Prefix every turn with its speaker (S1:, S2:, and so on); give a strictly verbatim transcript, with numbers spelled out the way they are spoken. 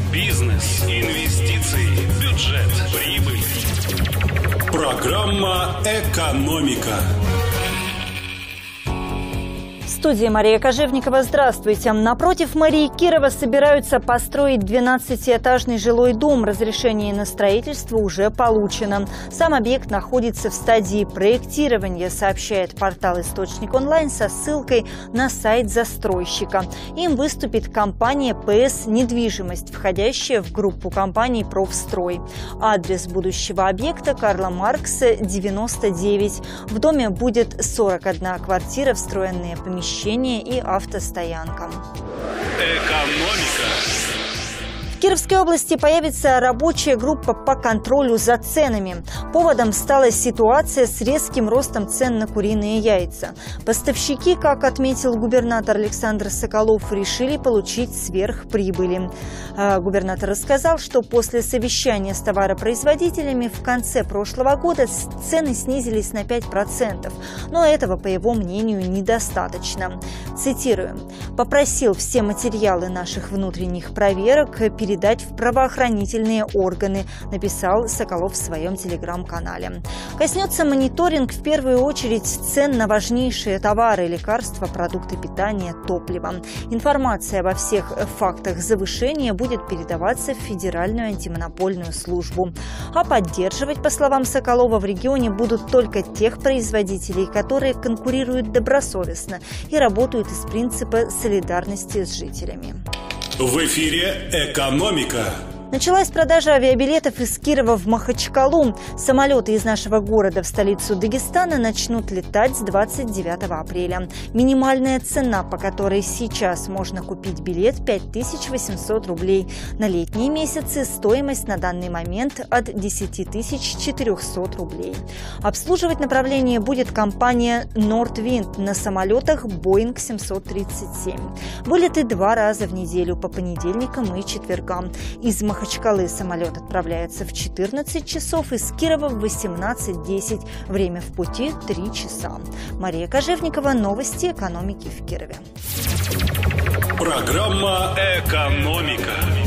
S1: Бизнес, инвестиции, бюджет, прибыль. Программа «Экономика».
S2: В студии Мария Кожевникова. Здравствуйте. Напротив мэрии Кирова собираются построить двенадцатиэтажный жилой дом. Разрешение на строительство уже получено. Сам объект находится в стадии проектирования, сообщает портал «Источник онлайн» со ссылкой на сайт застройщика. Им выступит компания ПС «Недвижимость», входящая в группу компаний «Профстрой». Адрес будущего объекта – Карла Маркса, девяносто девять. В доме будет сорок одна квартира, встроенные помещения и автостоянка.
S1: Экономика.
S2: В Кировской области появится рабочая группа по контролю за ценами. Поводом стала ситуация с резким ростом цен на куриные яйца. Поставщики, как отметил губернатор Александр Соколов, решили получить сверхприбыли. Губернатор рассказал, что после совещания с товаропроизводителями в конце прошлого года цены снизились на пять процентов. Но этого, по его мнению, недостаточно. Цитирую: «Попросил все материалы наших внутренних проверок передать передать в правоохранительные органы», написал Соколов в своем телеграм-канале. Коснется мониторинг в первую очередь цен на важнейшие товары, лекарства, продукты питания, топливо. Информация обо всех фактах завышения будет передаваться в Федеральную антимонопольную службу. А поддерживать, по словам Соколова, в регионе будут только тех производителей, которые конкурируют добросовестно и работают из принципа солидарности с жителями.
S1: В эфире «Экономика».
S2: Началась продажа авиабилетов из Кирова в Махачкалу. Самолеты из нашего города в столицу Дагестана начнут летать с двадцать девятого апреля. Минимальная цена, по которой сейчас можно купить билет, пять тысяч восемьсот рублей. На летние месяцы стоимость на данный момент от десяти тысяч четырехсот рублей. Обслуживать направление будет компания «Нордвинд» на самолетах Боинг семьсот тридцать семь. Вылеты два раза в неделю по понедельникам и четвергам. Из Махачкалы самолет отправляется в четырнадцать часов, из Кирова в восемнадцать десять. Время в пути три часа. Мария Кожевникова. Новости экономики в Кирове.
S1: Программа «Экономика».